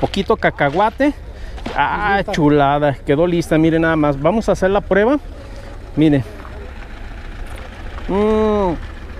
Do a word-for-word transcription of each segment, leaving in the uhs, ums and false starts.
poquito cacahuate. Ah, chulada, quedó lista, miren nada más. Vamos a hacer la prueba. Miren. Mmm.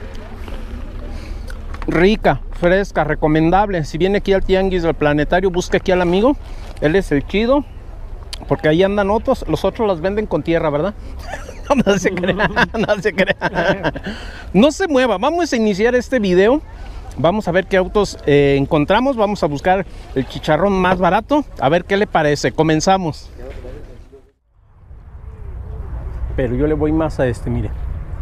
Rica, fresca, recomendable. Si viene aquí al tianguis del planetario, busque aquí al amigo. Él es el chido. Porque ahí andan otros. Los otros las venden con tierra, ¿verdad? No se crea, no se crea. No se mueva, vamos a iniciar este video. Vamos a ver qué autos eh, encontramos. Vamos a buscar el chicharrón más barato. A ver qué le parece. Comenzamos. Pero yo le voy más a este, mire.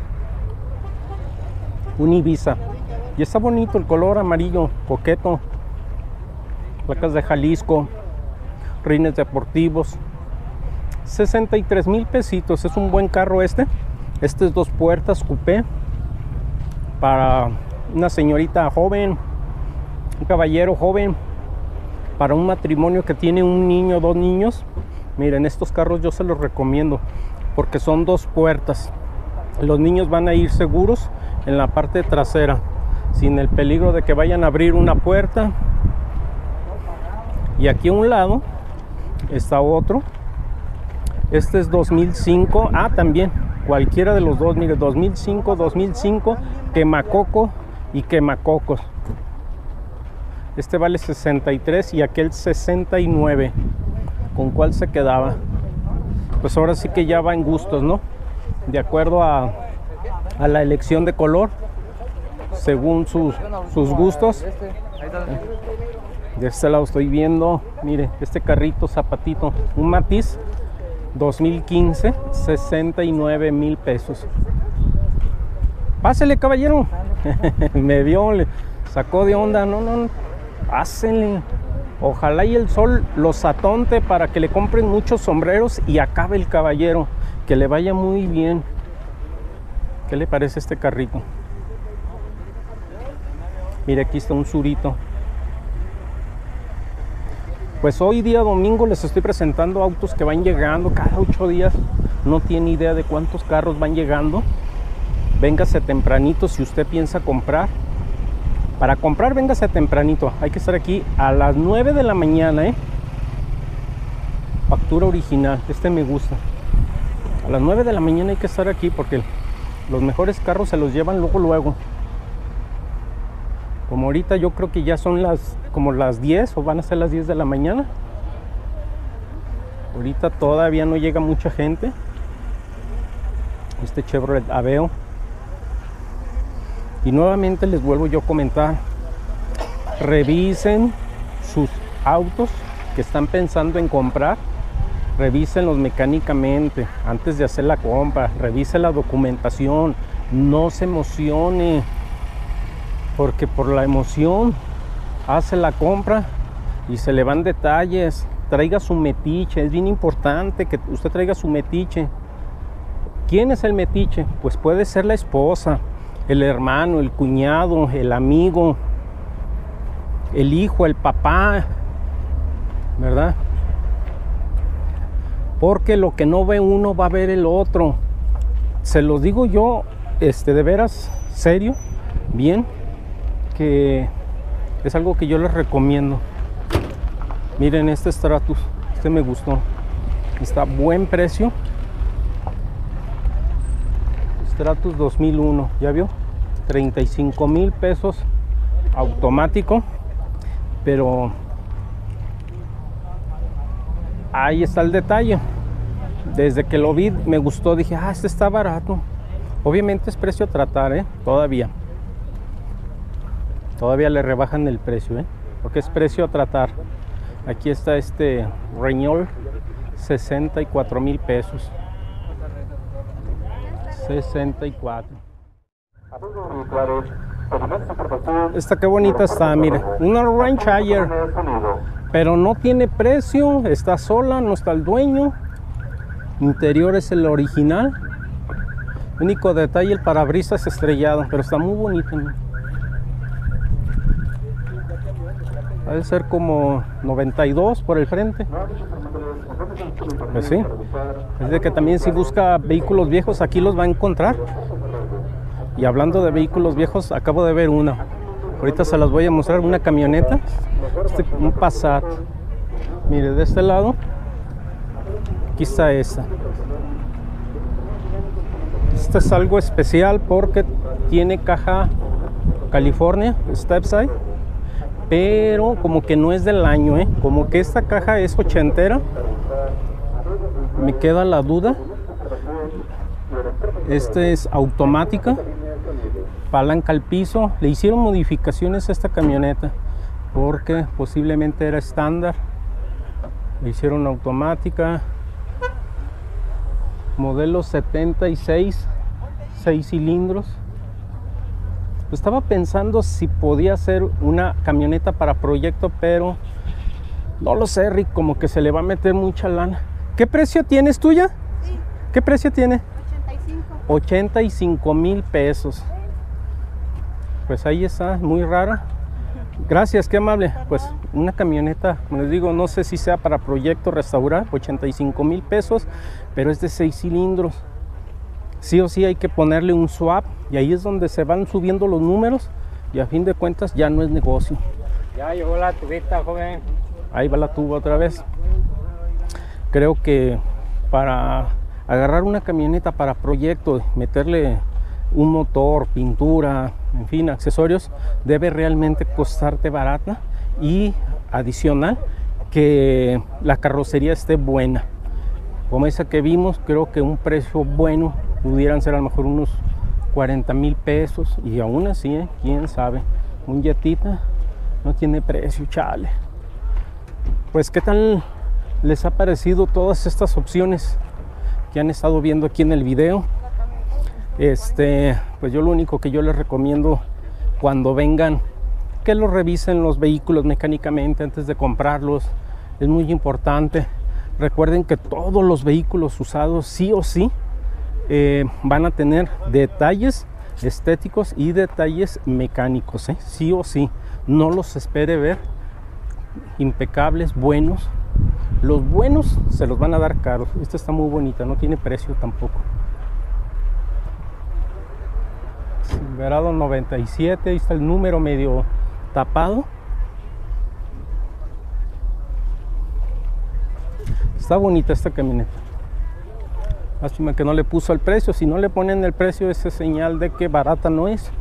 Un Ibiza. Y está bonito el color amarillo, coqueto. Placas de Jalisco. Rines deportivos. sesenta y tres mil pesitos. Es un buen carro este. Este es dos puertas, coupé. Para una señorita joven, un caballero joven, para un matrimonio que tiene un niño, dos niños. Miren, estos carros yo se los recomiendo porque son dos puertas. Los niños van a ir seguros en la parte trasera, sin el peligro de que vayan a abrir una puerta. Y aquí a un lado está otro. Este es dos mil cinco. Ah, también cualquiera de los dos, mire, dos mil cinco, dos mil cinco, quemacoco y quemacocos. Este vale sesenta y tres y aquel sesenta y nueve. ¿Con cuál se quedaba? Pues ahora sí que ya va en gustos, ¿no? De acuerdo a, a la elección de color, según sus, sus gustos. De este lado estoy viendo, mire, este carrito zapatito, un Matiz dos mil quince, sesenta y nueve mil pesos. Pásele, caballero. Me vio, le sacó de onda. No, no, no. Pásenle. Ojalá y el sol los atonte para que le compren muchos sombreros y acabe el caballero. Que le vaya muy bien. ¿Qué le parece este carrito? Mire, aquí está un Surito. Pues hoy día domingo les estoy presentando autos que van llegando cada ocho días. No tiene idea de cuántos carros van llegando. Véngase tempranito si usted piensa comprar. Para comprar, véngase tempranito. Hay que estar aquí a las nueve de la mañana, ¿eh? Factura original. Este me gusta. A las nueve de la mañana hay que estar aquí porque los mejores carros se los llevan luego, luego. Como ahorita yo creo que ya son las como las diez o van a ser las diez de la mañana. Ahorita todavía no llega mucha gente. Este Chevrolet Aveo. Y nuevamente les vuelvo yo a comentar. Revisen sus autos que están pensando en comprar. Revísenlos mecánicamente antes de hacer la compra. Revise la documentación. No se emocione. Porque por la emoción hace la compra y se le van detalles. Traiga su metiche, es bien importante que usted traiga su metiche. ¿Quién es el metiche? Pues puede ser la esposa, el hermano, el cuñado, el amigo, el hijo, el papá, ¿verdad? Porque lo que no ve uno va a ver el otro. Se los digo yo, este, de veras, serio, bien, que es algo que yo les recomiendo. Miren este Stratus, este me gustó, está a buen precio. Stratus dos mil uno, ¿ya vio? treinta y cinco mil pesos, automático, pero ahí está el detalle. Desde que lo vi me gustó, dije, ah, este está barato. Obviamente es precio a tratar, ¿eh? Todavía. Todavía le rebajan el precio, ¿eh? Porque es precio a tratar. Aquí está este Renault, sesenta y cuatro mil pesos. sesenta y cuatro. Esta qué bonita está, mire. Una Rancher, pero no tiene precio. Está sola, no está el dueño. Interior es el original. Único detalle, el parabrisas estrellado, pero está muy bonito, ¿no? Debe ser como noventa y dos por el frente. Pues sí. Es de que también si busca vehículos viejos, aquí los va a encontrar. Y hablando de vehículos viejos, acabo de ver una. Ahorita se las voy a mostrar, una camioneta. Este, un Passat Mire, de este lado, aquí está esta. Esta es algo especial porque tiene caja California, Stepside, pero como que no es del año, ¿eh? Como que esta caja es ochentera. Me queda la duda. Esta es automática, palanca al piso. Le hicieron modificaciones a esta camioneta porque posiblemente era estándar. Le hicieron automática. Modelo setenta y seis, seis cilindros. Estaba pensando si podía ser una camioneta para proyecto, pero no lo sé, Rick, como que se le va a meter mucha lana. ¿Qué precio tienes tuya? Sí. ¿Qué precio tiene? ochenta y cinco. ochenta y cinco mil pesos. Pues ahí está, muy rara. Gracias, qué amable. Pues una camioneta, como les digo, no sé si sea para proyecto restaurar, ochenta y cinco mil pesos, pero es de seis cilindros. Sí o sí hay que ponerle un swap y ahí es donde se van subiendo los números y a fin de cuentas ya no es negocio. Ya llegó la tubita, joven. Ahí va la tuba otra vez. Creo que para agarrar una camioneta para proyecto, meterle un motor, pintura, en fin, accesorios, debe realmente costarte barata y adicional que la carrocería esté buena. Como esa que vimos, creo que un precio bueno pudieran ser a lo mejor unos cuarenta mil pesos y aún así, ¿eh? Quién sabe, un Jetita no tiene precio, chale. Pues qué tal les ha parecido todas estas opciones que han estado viendo aquí en el video. Este, pues yo lo único que yo les recomiendo cuando vengan, que los revisen los vehículos mecánicamente antes de comprarlos. Es muy importante. Recuerden que todos los vehículos usados sí o sí eh, van a tener detalles estéticos y detalles mecánicos, ¿eh? Sí o sí. No los espere ver impecables, buenos. Los buenos se los van a dar caros. Esta está muy bonita, no tiene precio tampoco. Silverado noventa y siete, ahí está el número medio tapado. Está bonita esta camioneta. Lástima que no le puso el precio. Si no le ponen el precio, esa es señal de que barata no es.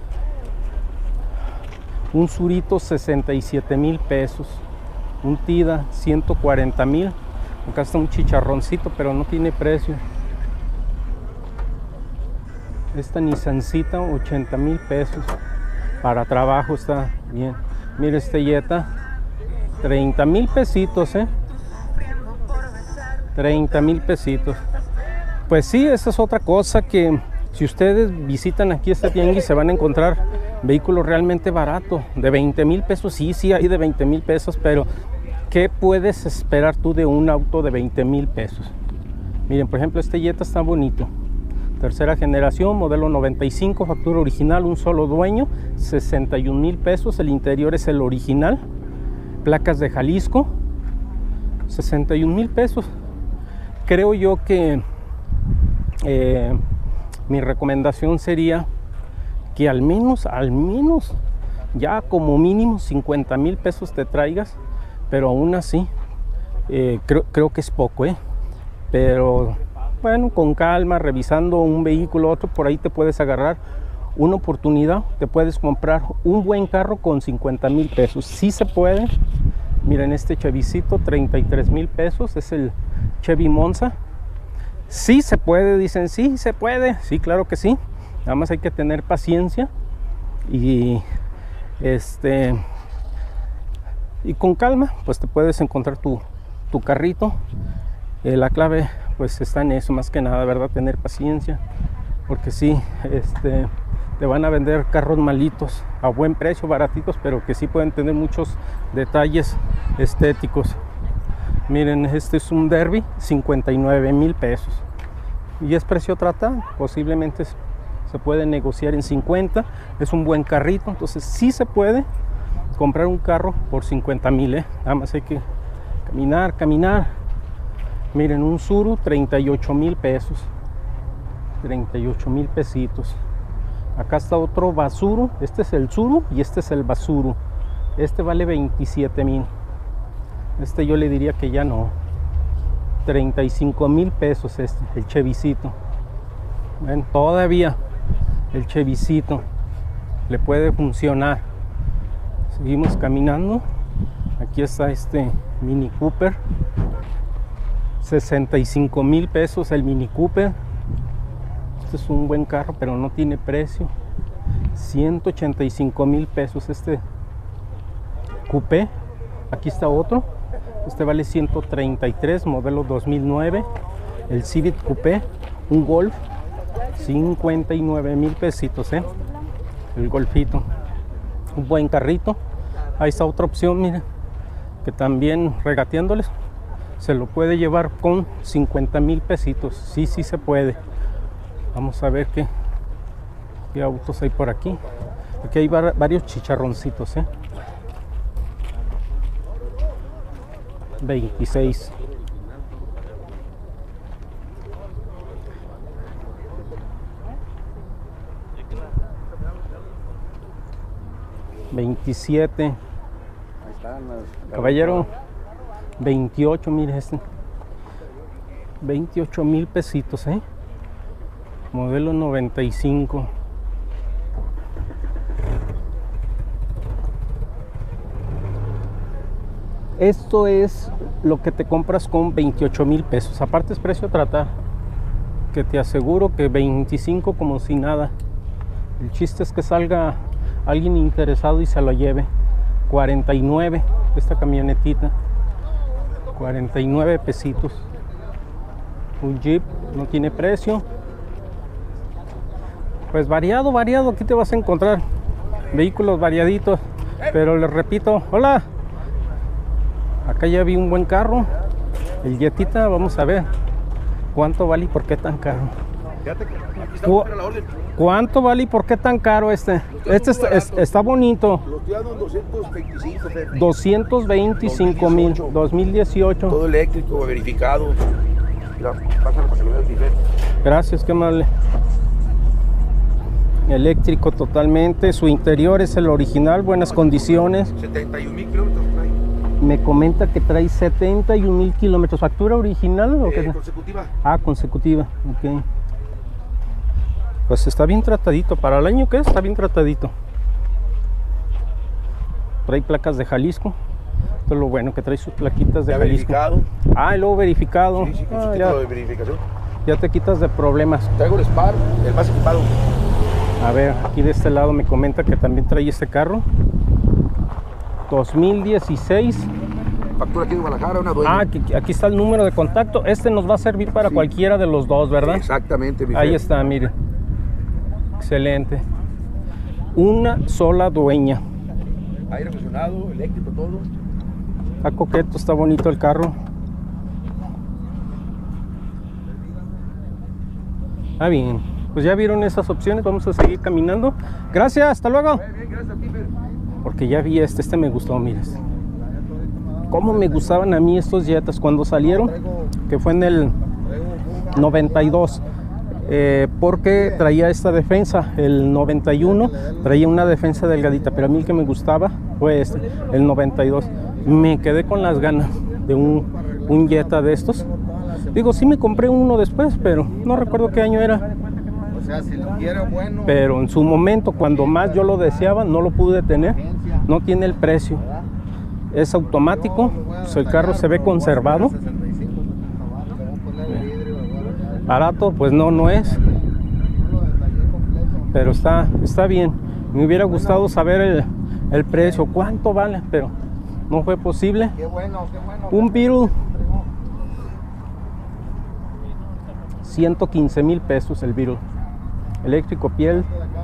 Un Surito sesenta y siete mil pesos. Un Tida ciento cuarenta mil. Acá está un chicharroncito, pero no tiene precio. Esta Nissancita ochenta mil pesos. Para trabajo está bien. Mire este Jetta, treinta mil pesitos, ¿eh? treinta mil pesitos. Pues sí, esa es otra cosa, que si ustedes visitan aquí este tianguis se van a encontrar vehículos realmente baratos, de veinte mil pesos. Sí, sí hay de veinte mil pesos, pero ¿qué puedes esperar tú de un auto de veinte mil pesos? Miren, por ejemplo, este Jetta está bonito. Tercera generación, modelo noventa y cinco, factura original, un solo dueño, sesenta y un mil pesos. El interior es el original, placas de Jalisco, sesenta y un mil pesos. Creo yo que eh, mi recomendación sería que al menos, al menos, ya como mínimo cincuenta mil pesos te traigas, pero aún así, eh, creo, creo que es poco, ¿eh? Pero bueno, con calma, revisando un vehículo, otro, por ahí te puedes agarrar una oportunidad, te puedes comprar un buen carro con cincuenta mil pesos. Sí se puede. Miren este Chevycito, treinta y tres mil pesos, es el Chevy Monza. Sí se puede, dicen, sí se puede, sí, claro que sí. Nada más hay que tener paciencia y este y con calma, pues te puedes encontrar tu, tu carrito. Eh, la clave pues está en eso, más que nada, ¿verdad? Tener paciencia, porque sí, este, te van a vender carros malitos a buen precio, baratitos, pero que sí pueden tener muchos detalles estéticos. Miren, este es un Derby, cincuenta y nueve mil pesos y es precio tratado. Posiblemente se puede negociar en cincuenta. Es un buen carrito, entonces sí se puede comprar un carro por cincuenta mil, ¿eh? Nada más hay que caminar, caminar. Miren, un Tsuru, treinta y ocho mil pesos, treinta y ocho mil pesitos. Acá está otro Bassuru. Este es el Tsuru y este es el Bassuru. Este vale veintisiete mil. Este yo le diría que ya no. treinta y cinco mil pesos este, el Chevycito. Ven, todavía el Chevycito le puede funcionar. Seguimos caminando. Aquí está este Mini Cooper. sesenta y cinco mil pesos el Mini Cooper. Este es un buen carro, pero no tiene precio. ciento ochenta y cinco mil pesos este Coupé. Aquí está otro. Este vale ciento treinta y tres, modelo dos mil nueve. El Civic Coupé, un Golf, cincuenta y nueve mil pesitos, ¿eh? El Golfito. Un buen carrito. Ahí está otra opción, miren, que también regateándoles se lo puede llevar con cincuenta mil pesitos. Sí, sí se puede. Vamos a ver qué, qué autos hay por aquí. Aquí hay varios chicharroncitos, ¿eh? veintiséis. veintisiete. Caballero, veintiocho, mire este. veintiocho mil pesitos, ¿eh? Modelo noventa y cinco. Esto es lo que te compras con veintiocho mil pesos. Aparte es precio a tratar, que te aseguro que veinticinco como si nada. El chiste es que salga alguien interesado y se lo lleve. cuarenta y nueve esta camionetita, cuarenta y nueve pesitos. Un Jeep, no tiene precio. Pues variado, variado, aquí te vas a encontrar vehículos variaditos, pero les repito, hola. Acá ya vi un buen carro, el Jetita. Vamos a ver cuánto vale y por qué tan caro. ¿Cu ¿Cuánto vale y por qué tan caro este? Este está, es, está bonito. Lo estoy dando en doscientos veinticinco. doscientos veinticinco mil, dos mil dieciocho. Todo eléctrico, verificado. Mira, pásalo para que lo veas diferente. Gracias, qué amable. Eléctrico totalmente. Su interior es el original, buenas condiciones. setenta y un mil kilómetros por ahí. Me comenta que trae setenta y un mil kilómetros. ¿Factura original o qué? Eh, consecutiva. Ah, consecutiva, ok. Pues está bien tratadito. Para el año que es, está bien tratadito. Trae placas de Jalisco. Esto es lo bueno, que trae sus plaquitas de Ya Jalisco. verificado. Ah, y luego verificado. Sí, sí, con Ah, su ya, título de verificación. ya te quitas de problemas. Traigo el Spark, el más equipado. A ver, aquí de este lado me comenta que también trae este carro. dos mil dieciséis. Factura aquí de Guadalajara, una dueña. Ah, aquí, aquí está el número de contacto. Este nos va a servir para Sí. cualquiera de los dos, ¿verdad? Exactamente, mi Ahí Fer. está, mire. Excelente. Una sola dueña. Aire acondicionado, eléctrico, todo. Está coqueto, está bonito el carro. Ah, bien. Pues ya vieron esas opciones. Vamos a seguir caminando. Gracias, hasta luego. Bien, bien, gracias a ti, Fer. Porque ya vi este, este me gustó, mires. Cómo me gustaban a mí estos Jetas cuando salieron, que fue en el noventa y dos. Eh, porque traía esta defensa, el noventa y uno traía una defensa delgadita, pero a mí el que me gustaba fue este, el noventa y dos. Me quedé con las ganas de un, un Jetta de estos. Digo, sí me compré uno después, pero no recuerdo qué año era. O sea, si lo quiere bueno. Pero en su momento, cuando más yo lo deseaba, no lo pude tener. No tiene el precio. Es automático, pues el carro se ve conservado. Barato, pues no, no es. Pero está, está bien. Me hubiera gustado saber el, el precio, cuánto vale, pero no fue posible. Qué bueno, qué bueno. Un Beetle, ciento quince mil pesos el Beetle. Eléctrico, piel.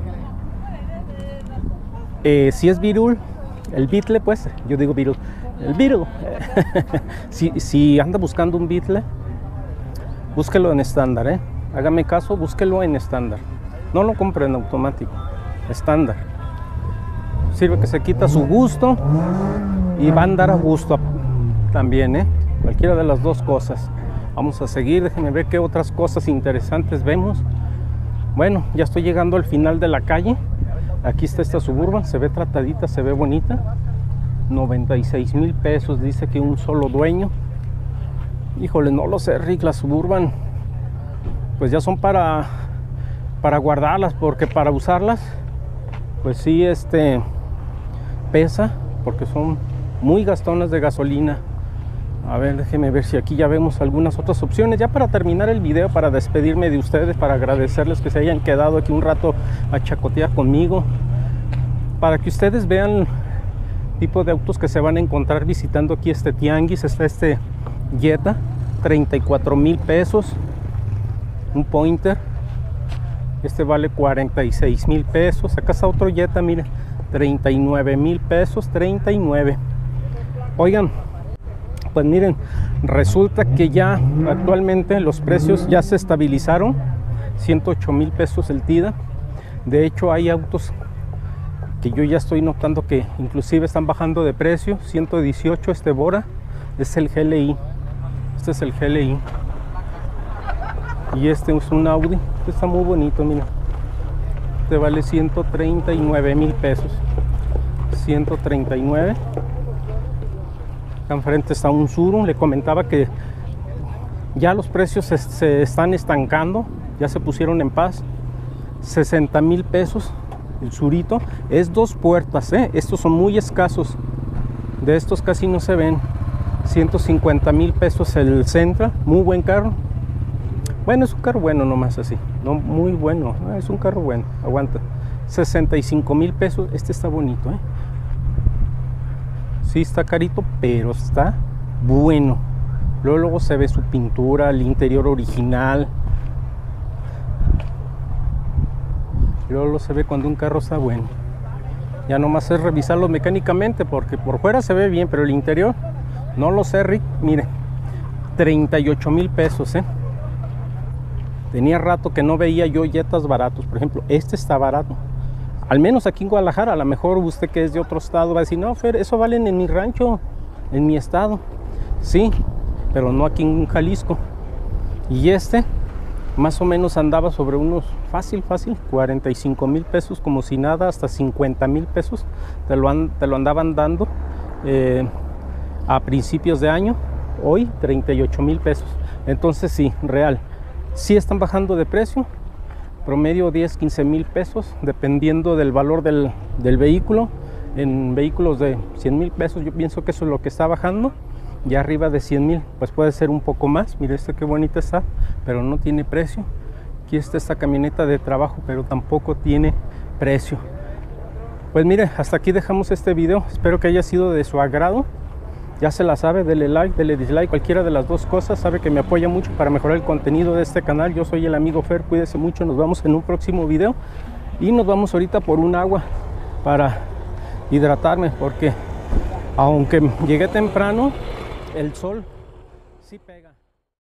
Eh, si es Beetle, el Beetle, pues, yo digo Beetle. El Beetle. si, si anda buscando un Beetle, búsquelo en estándar, ¿eh? Hágame caso, búsquelo en estándar. No lo compre en automático, estándar. Sirve que se quita su gusto y va a andar a gusto también, ¿eh? Cualquiera de las dos cosas. Vamos a seguir, déjenme ver qué otras cosas interesantes vemos. Bueno, ya estoy llegando al final de la calle. Aquí está esta Suburban, se ve tratadita, se ve bonita. noventa y seis mil pesos, dice que un solo dueño. Híjole, no lo sé, Rick, las Suburban pues ya son para para guardarlas, porque para usarlas pues sí, este pesa, porque son muy gastonas de gasolina. A ver, déjenme ver si aquí ya vemos algunas otras opciones. Ya para terminar el video, para despedirme de ustedes, para agradecerles que se hayan quedado aquí un rato a chacotear conmigo, para que ustedes vean el tipo de autos que se van a encontrar visitando aquí este tianguis. Está este Jetta, treinta y cuatro mil pesos, un Pointer. Este vale cuarenta y seis mil pesos. Acá está otro Jetta, miren, treinta y nueve mil pesos, treinta y nueve. Oigan, pues miren, resulta que ya actualmente los precios ya se estabilizaron. ciento ocho mil pesos el Tida. De hecho, hay autos que yo ya estoy notando que inclusive están bajando de precio. ciento dieciocho, este Bora, es el G L I. Este es el G L I. Y este es un Audi. Este está muy bonito, mira. Este vale ciento treinta y nueve mil pesos. ciento treinta y nueve. Acá enfrente está un Suru. Le comentaba que ya los precios se, se están estancando, ya se pusieron en paz. sesenta mil pesos el Surito. Es dos puertas, ¿eh? Estos son muy escasos. De estos casi no se ven. ciento cincuenta mil pesos el Sentra. Muy buen carro. Bueno, es un carro bueno nomás así. No muy bueno. Es un carro bueno. Aguanta. sesenta y cinco mil pesos. Este está bonito, ¿eh? Sí está carito, pero está bueno. Luego, luego se ve su pintura, el interior original. Luego, luego se ve cuando un carro está bueno. Ya nomás es revisarlo mecánicamente, porque por fuera se ve bien, pero el interior no lo sé, Rick. Mire, treinta y ocho mil pesos, ¿eh? Tenía rato que no veía yo Jettas baratos. Por ejemplo, este está barato. Al menos aquí en Guadalajara. A lo mejor usted que es de otro estado va a decir, no, Fer, eso valen en mi rancho, en mi estado. Sí, pero no aquí en Jalisco. Y este más o menos andaba sobre unos, fácil, fácil, cuarenta y cinco mil pesos, como si nada, hasta cincuenta mil pesos. Te lo, han, te lo andaban dando eh, a principios de año. Hoy treinta y ocho mil pesos. Entonces sí, real. Sí están bajando de precio. Promedio diez, quince mil pesos, dependiendo del valor del, del vehículo. En vehículos de cien mil pesos yo pienso que eso es lo que está bajando. Ya arriba de cien mil pues puede ser un poco más. Mire este qué bonita está, pero no tiene precio. Aquí está esta camioneta de trabajo, pero tampoco tiene precio. Pues mire, hasta aquí dejamos este video. Espero que haya sido de su agrado. Ya se la sabe, dele like, dele dislike, cualquiera de las dos cosas. Sabe que me apoya mucho para mejorar el contenido de este canal. Yo soy el amigo Fer, cuídese mucho. Nos vemos en un próximo video. Y nos vamos ahorita por un agua para hidratarme, porque aunque llegué temprano, el sol sí pega.